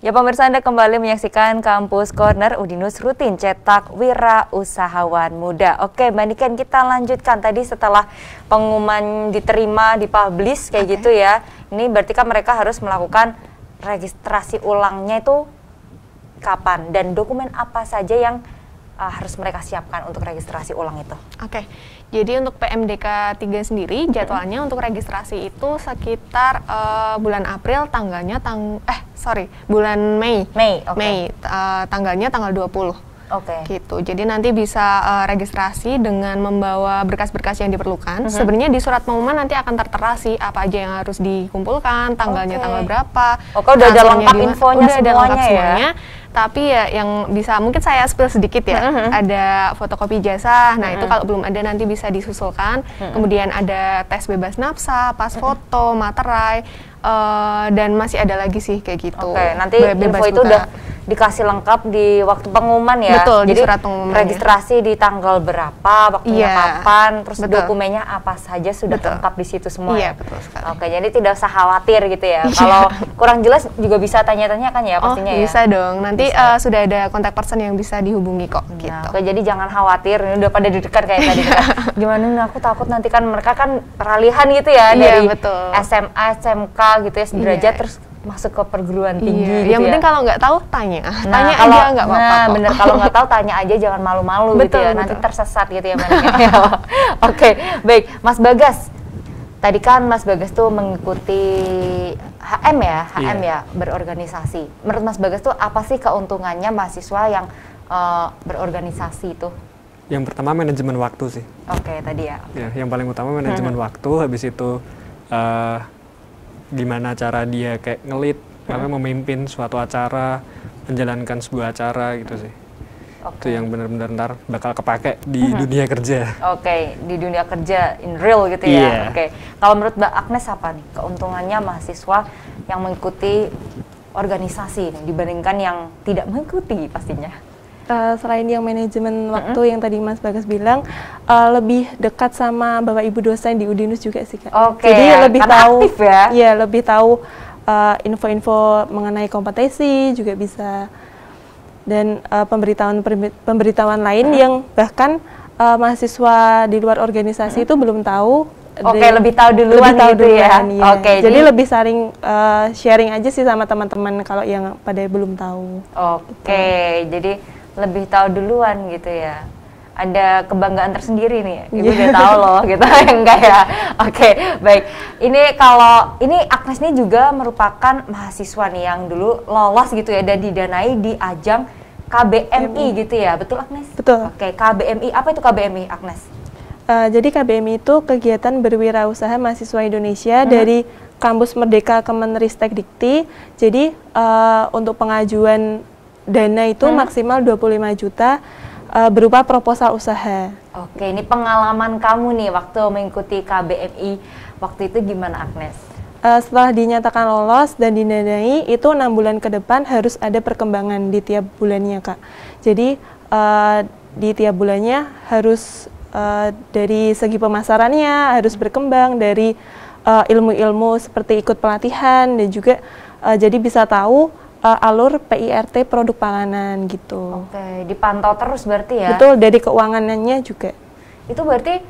Ya pemirsa, Anda kembali menyaksikan Kampus Corner Udinus rutin cetak wirausahawan muda. Oke Mbak Niken, kita lanjutkan tadi setelah pengumuman diterima, dipublish kayak gitu ya. Ini berarti kan mereka harus melakukan registrasi ulangnya itu kapan dan dokumen apa saja yang harus mereka siapkan untuk registrasi ulang itu. Oke, jadi untuk PMDK 3 sendiri jadwalnya untuk registrasi itu sekitar bulan April, tanggalnya bulan Mei. Mei, tanggalnya tanggal 20. Gitu. Jadi nanti bisa registrasi dengan membawa berkas-berkas yang diperlukan. Sebenarnya di surat pengumuman nanti akan tertera sih apa aja yang harus dikumpulkan, tanggalnya tanggal berapa. Udah ada lengkap infonya semuanya. Tapi ya yang bisa mungkin saya spill sedikit ya, ada fotokopi ijazah, nah itu kalau belum ada nanti bisa disusulkan, kemudian ada tes bebas nafsa, pas foto, materai, dan masih ada lagi sih kayak gitu. Nanti info itu udah dikasih lengkap di waktu pengumuman ya. Betul, jadi di surat pengumuman registrasi di tanggal berapa, waktunya kapan, terus betul. Dokumennya apa saja sudah lengkap di situ semua. Iya, betul sekali. Jadi tidak usah khawatir gitu ya. Kalau kurang jelas juga bisa tanya-tanya kan ya pastinya ya. Bisa dong. Nanti sudah ada kontak person yang bisa dihubungi kok. Gitu. Jadi jangan khawatir. Ini udah pada deg-degan kayak tadi. Gimana nih, aku takut nanti kan mereka kan peralihan gitu ya dari SMA, SMK gitu ya sederajat terus masuk ke perguruan tinggi gitu yang penting kalau nggak tahu tanya kalau, aja nggak apa-apa kok. Bener, kalau nggak tahu tanya aja, jangan malu-malu gitu ya, nanti tersesat gitu ya. Oke, baik Mas Bagas, tadi kan Mas Bagas tuh mengikuti HM ya, berorganisasi. Menurut Mas Bagas tuh apa sih keuntungannya mahasiswa yang berorganisasi itu? Yang pertama manajemen waktu sih. Tadi ya. Yang paling utama manajemen waktu, habis itu gimana cara dia kayak ngelit, memimpin suatu acara, menjalankan sebuah acara gitu sih. Itu yang benar-benar ntar bakal kepake di dunia kerja. Di dunia kerja in real gitu ya. Kalau menurut Mbak Agnes apa nih keuntungannya mahasiswa yang mengikuti organisasi nih, dibandingkan yang tidak mengikuti pastinya? Selain yang manajemen waktu yang tadi Mas Bagas bilang, lebih dekat sama Bapak Ibu dosen di Udinus juga sih Kak. Jadi lebih tahu aktif ya. Lebih tahu info-info mengenai kompetensi juga bisa, dan pemberitahuan lain yang bahkan mahasiswa di luar organisasi itu belum tahu. Lebih tahu duluan gitu ya. Jadi lebih saling sharing aja sih sama teman-teman kalau yang pada belum tahu. Jadi lebih tahu duluan gitu ya. Ada kebanggaan tersendiri nih, Ibu udah tahu loh gitu. Enggak ya. Baik. Ini Agnes ini juga merupakan mahasiswa nih yang dulu lolos gitu ya dan didanai di ajang KBMI gitu ya. Betul Agnes? Betul. KBMI. Apa itu KBMI Agnes? Jadi KBMI itu kegiatan berwirausaha mahasiswa Indonesia dari Kampus Merdeka Kemenristek Dikti. Jadi untuk pengajuan dana itu maksimal 25 juta berupa proposal usaha. Ini pengalaman kamu nih waktu mengikuti KBMI waktu itu gimana Agnes? Setelah dinyatakan lolos dan didanai itu 6 bulan ke depan harus ada perkembangan di tiap bulannya Kak. Jadi di tiap bulannya harus dari segi pemasarannya harus berkembang, dari ilmu-ilmu seperti ikut pelatihan dan juga jadi bisa tahu alur PIRT produk panganan gitu. Dipantau terus berarti ya? Betul, dari keuangannya juga. Itu berarti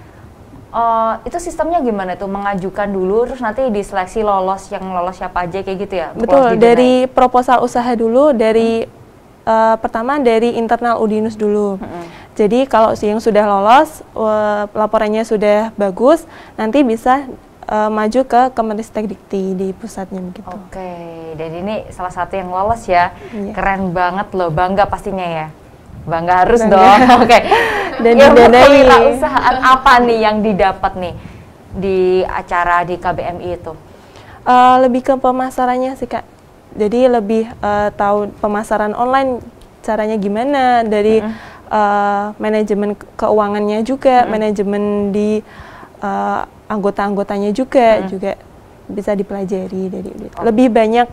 itu sistemnya gimana tuh? Mengajukan dulu terus nanti diseleksi yang lolos siapa aja kayak gitu ya? Betul, dari proposal usaha dulu, dari pertama dari internal Udinus dulu. Jadi kalau yang sudah lolos, laporannya sudah bagus, nanti bisa maju ke Kemenristek Dikti di pusatnya begitu. Dan ini salah satu yang lolos ya. Keren banget loh, bangga pastinya ya. Bangga harus dong. Dan didanai. Kewirausahaan apa nih yang didapat nih di acara di KBMI itu? Lebih ke pemasarannya sih Kak. Jadi lebih tahu pemasaran online caranya gimana, dari manajemen keuangannya juga, manajemen di anggota-anggotanya juga bisa dipelajari dari itu. Lebih banyak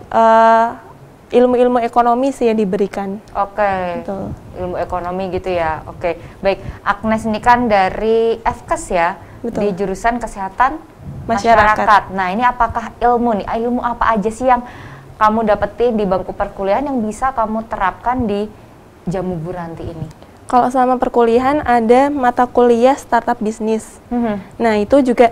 ilmu-ilmu ekonomi sih yang diberikan. Betul. Ilmu ekonomi gitu ya. Baik. Agnes ini kan dari FKes ya. Betul. Di jurusan kesehatan masyarakat. Nah, ini apakah ilmu apa aja sih yang kamu dapetin di bangku perkuliahan yang bisa kamu terapkan di Jamu Bu Ranti ini? Kalau selama perkuliahan ada mata kuliah startup bisnis. Nah itu juga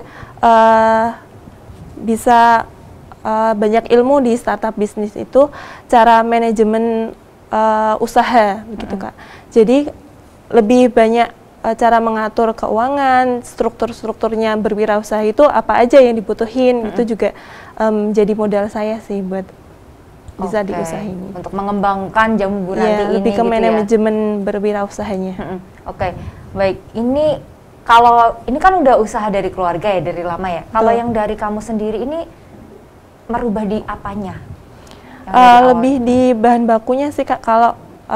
bisa banyak ilmu di startup bisnis itu, cara manajemen usaha begitu Kak. Jadi lebih banyak cara mengatur keuangan, strukturnya berwirausaha itu apa aja yang dibutuhin, itu juga jadi modal saya sih buat bisa diusahain. Untuk mengembangkan Jamu Bu Ranti ini lebih ke gitu manajemen berwirausahanya. Oke, baik. Ini kalau ini kan udah usaha dari keluarga ya, dari lama ya. Kalau yang dari kamu sendiri ini merubah di apanya? Lebih di bahan bakunya sih Kak. Kalau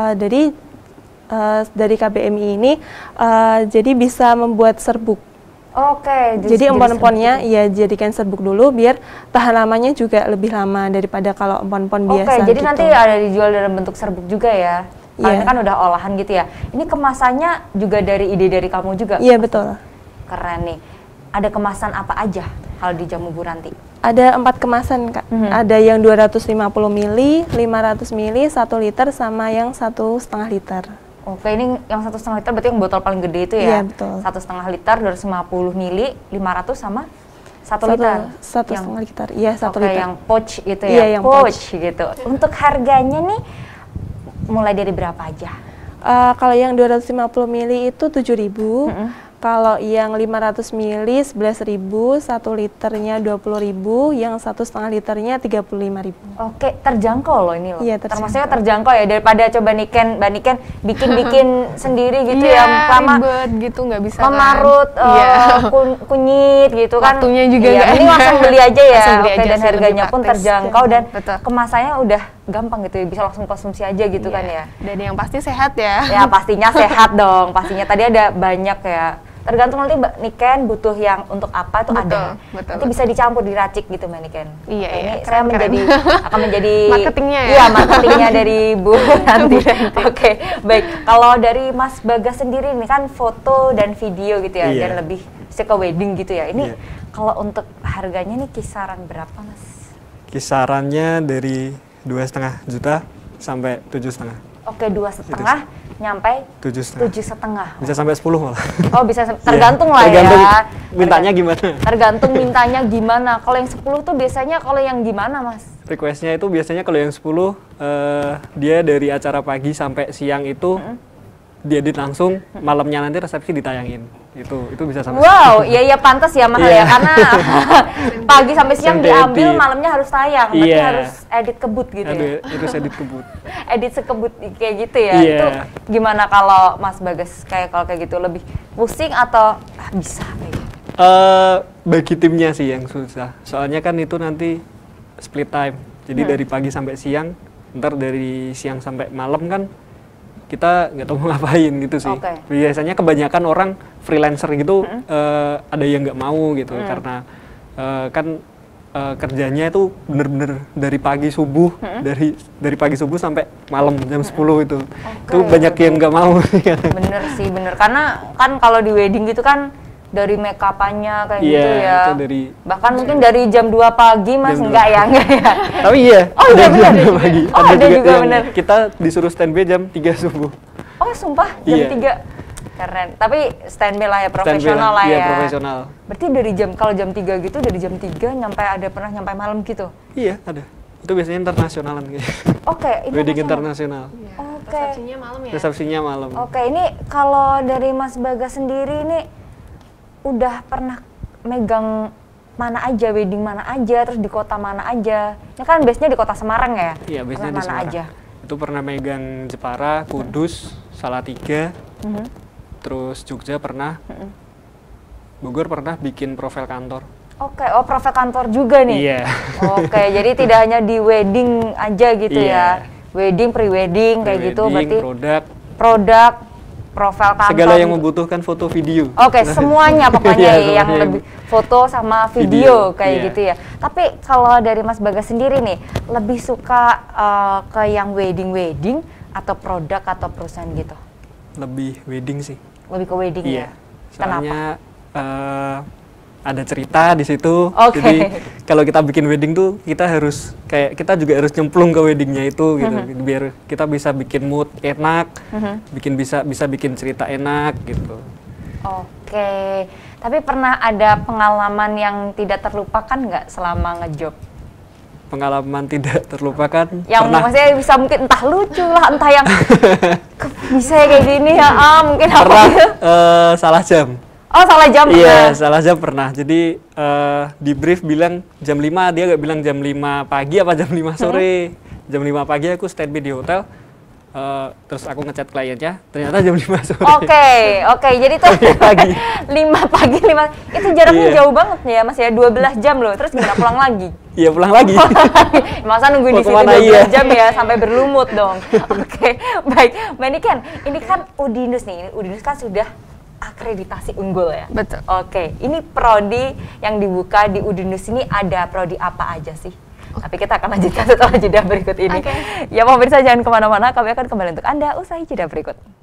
dari KBMI ini jadi bisa membuat serbuk. Oke. Jadi empon-emponnya ya jadikan serbuk dulu biar tahan lamanya juga lebih lama daripada kalau empon-empon biasa. Oke, jadi gitu. nanti ada dijual dalam bentuk serbuk juga ya? Ini kan udah olahan gitu ya. Ini kemasannya juga dari ide dari kamu juga? Iya, betul. Keren nih. Ada kemasan apa aja kalau di Jamu Bu Ranti? Ada 4 kemasan Kak. Ada yang 250 ml, 500 ml, 1 liter, sama yang 1,5 liter. Oke, ini yang 1,5 liter berarti yang botol paling gede itu ya? Iya, betul. 1,5 liter, 250 ml, 500 sama 1 liter? 1,5 liter, iya 1 liter. Yang pouch gitu ya? Iya, yang pouch gitu. Untuk harganya nih, mulai dari berapa aja? Kalau yang 250 ml itu 7.000, kalau yang 500 ml 11.000, 1 liternya 20.000, yang 1,5 liternya 35.000. Oke, terjangkau loh ini loh. Iya, terjangkau. Termasuknya terjangkau ya, daripada coba Mbak Niken bikin sendiri gitu ya, ribet gitu, nggak bisa memarut kunyit gitu kan. Waktunya juga ini langsung beli aja ya. Oke, dan harganya pun terjangkau dan betul. Kemasannya udah gampang gitu, bisa langsung konsumsi aja gitu kan ya. Dan yang pasti sehat ya. Ya pastinya sehat dong, pastinya tadi ada banyak ya. Tergantung nanti Mbak Niken butuh yang untuk apa itu ada. Nanti bisa dicampur, diracik gitu Mbak Niken. Iya, ini saya akan menjadi marketingnya ya. Iya, marketingnya dari Bu nanti. Oke, baik. Kalau dari Mas Bagas sendiri ini kan foto dan video gitu ya, dan lebih ke wedding gitu ya. Ini kalau untuk harganya nih kisaran berapa Mas? Kisarannya dari 2,5 juta sampai 7,5. Oke, 2,5 nyampe 7,5. Bisa sampai 10 malah. Oh, bisa tergantung lah tergantung ya. Mintanya gimana? Tergantung mintanya gimana. Kalau yang 10 tuh biasanya kalau yang gimana, Mas? Requestnya itu biasanya kalau yang 10 dia dari acara pagi sampai siang itu diedit langsung, malamnya nanti resepsi ditayangin. Itu bisa sampai. Wow, iya pantas ya mahal ya, karena pagi sampai siang diambil, malamnya harus tayang. Berarti harus edit kebut gitu ya. Harus edit kebut. Edit sekebut kayak gitu ya. Itu gimana kalau Mas Bagas kalau kayak gitu, lebih pusing atau bisa kayak gitu? Bagi timnya sih yang susah. Soalnya kan itu nanti split time. Jadi dari pagi sampai siang, ntar dari siang sampai malam kan kita nggak tahu mau ngapain gitu sih. Biasanya kebanyakan orang freelancer gitu ada yang nggak mau gitu karena kan kerjanya itu bener-bener dari pagi subuh, dari pagi subuh sampai malam jam 10 itu. Itu banyak yang nggak mau. Bener sih, bener. Karena kan kalau di wedding gitu kan dari make up-annya kayak gitu ya. Bahkan mungkin dari jam 2 pagi Mas, enggak ya? Tapi iya. Oh iya benar. Pagi. Oh ada juga benar. Kita disuruh standby jam 3 subuh. Oh sumpah jam 3? Keren. Tapi standby lah ya, profesional lah ya. Iya profesional. Berarti dari kalau jam 3 gitu, dari jam 3 pernah nyampe malam gitu? Iya ada. Itu biasanya internasionalan gitu. Oke. Wedding internasional. Oke. Resepsinya malam ya? Resepsinya malam. Oke, ini kalau dari Mas Bagas sendiri ini udah pernah megang mana aja, wedding mana aja, terus di kota mana aja? Ini kan biasanya di kota Semarang ya? Iya, biasanya di Semarang. Aja? Itu pernah megang Jepara, Kudus, Salatiga, terus Jogja pernah, Bogor pernah bikin profil kantor. Oke, profil kantor juga nih? Iya. Oke, jadi tidak hanya di wedding aja gitu ya? Wedding, pre-wedding kayak gitu, berarti produk, profil kantor. Segala yang membutuhkan foto video. Oke, semuanya pokoknya yang lebih foto sama video kayak gitu ya. Tapi kalau dari Mas Bagas sendiri nih, lebih suka ke yang wedding atau produk atau perusahaan gitu? Lebih wedding sih. Lebih ke wedding ya? Soalnya ada cerita di situ. Oke. Jadi kalau kita bikin wedding tuh kita harus kayak kita juga harus nyemplung ke weddingnya itu gitu, biar kita bisa bikin mood enak, bisa bikin cerita enak gitu. Oke, tapi pernah ada pengalaman yang tidak terlupakan nggak selama ngejob? Pengalaman tidak terlupakan. Yang pernah. maksudnya bisa mungkin entah lucu lah, entah yang bisa ya kayak gini ya, mungkin apa Pernah gitu. salah jam. Oh, salah jam Iya, pernah? salah jam pernah. Jadi di brief bilang jam 5, dia nggak bilang jam 5 pagi apa jam 5 sore. Jam 5 pagi aku standby di hotel, terus aku ngechat kliennya, ternyata jam 5 sore. Oke, jadi tuh Pagi. 5 pagi, itu jaraknya Iya. jauh banget ya Mas ya, 12 jam loh, terus gimana pulang lagi? Iya, pulang lagi. Masa nungguin di Mau situ kemana, 12 iya. jam ya, sampai berlumut dong. Oke, baik. Mbak Niken, ini kan Udinus nih, Udinus kan sudah akreditasi unggul ya? Betul. Oke, ini prodi yang dibuka di Udinus ini ada prodi apa aja sih? Tapi kita akan lanjutkan setelah jeda berikut ini. Oke. Ya pemirsa jangan kemana-mana, kami akan kembali untuk Anda usai jeda berikut.